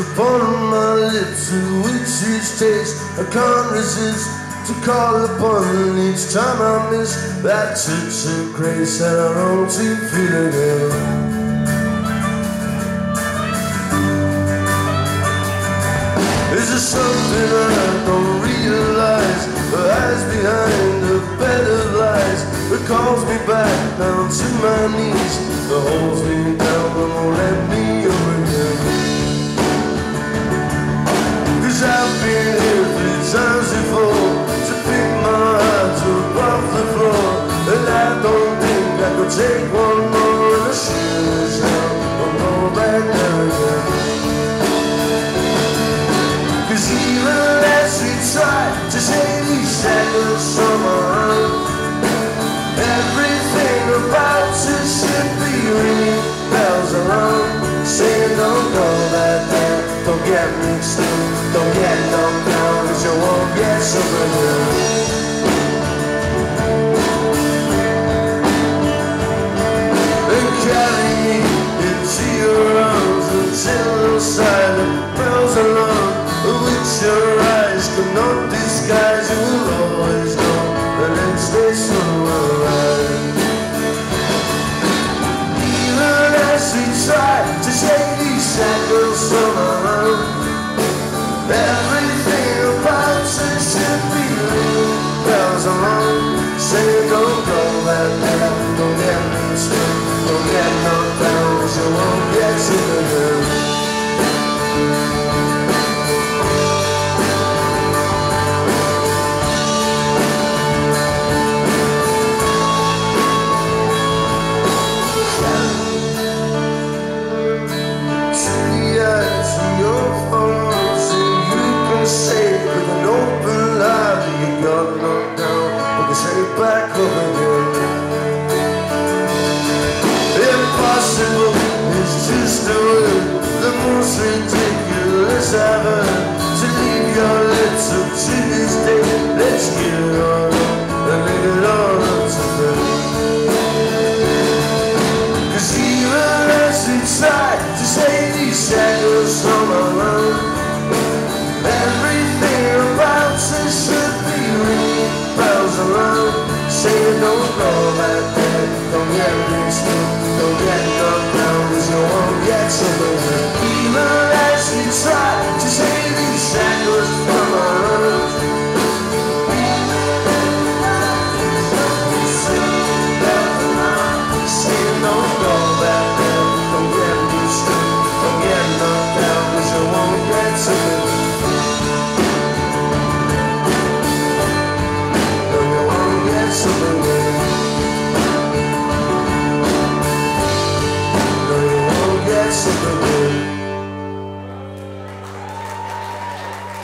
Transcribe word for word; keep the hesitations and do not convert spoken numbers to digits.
upon my lips, a witch's taste. I can't resist to call upon each time I miss that touch of grace that I long to feel again. Is there something I don't realize, the eyes behind the bed of lies, that calls me back down to my knees, that holds me down and won't let me up again? Cause I've been here three times before to pick my heart up off the floor, and I don't think I could take one more, and I sure as hell don't go back there again. Cause even as we try to take these shackles from our own, everything about us should be ringing bells around, saying don't go back there, don't get mixed up, don't get knocked down, cause you won't get something new. And carry me into your arms until the silent bells alone, which your eyes cannot disguise. You will always know the next day somewhere right. Even as we try to take these shackles from our own, everything about us should be ringing bells along, saying don't go back there, don't get mixed up, don't get knocked down, cause you won't get to the ground. Back up again. Impossible is just a word, the most ridiculous I've heard. To leave your lips up to this day, let's get it on and leave it all up to them. Cause even as we try to take these shackles from our own, everything about us should be ringing bells around, saying don't go back there, don't get mixed up, don't get knocked down, cause you won't get somewhere. Even as we try